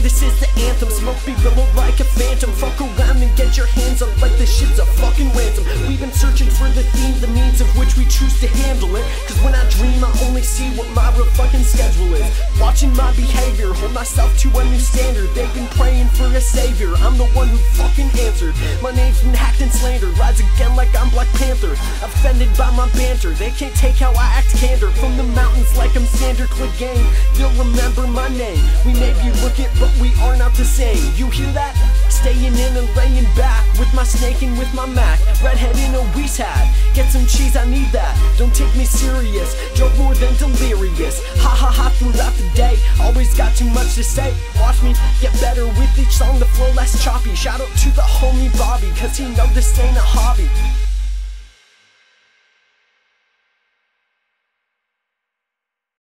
this is the anthem. Smoke be billowed like a phantom. Fuck around and get your hands up like this shit's a fucking ransom. We've been searching for the theme, the means of which we choose to handle it. Cause when I dream I only see what my real fucking schedule is. Watching my behavior, hold myself to a new standard. They've been praying for a savior, I'm the one who fucking answered. My name's been hacked and slandered, rise again like I'm Black Panther. Offended by my banter, they can't take how I act candor. From the mountains like I'm Sander Clegane, they'll remember my name. We may be looking but we are not the same. You hear that? Staying in and laying back with my snake and with my Mac. Redhead in a Wiess hat, get some cheese, I need that. Don't take me serious, joke more than delirious. Ha ha ha throughout the day, always got too much to say. Watch me get better with each song, the flow less choppy. Shout out to the homie Bobby, cause he know this ain't a hobby.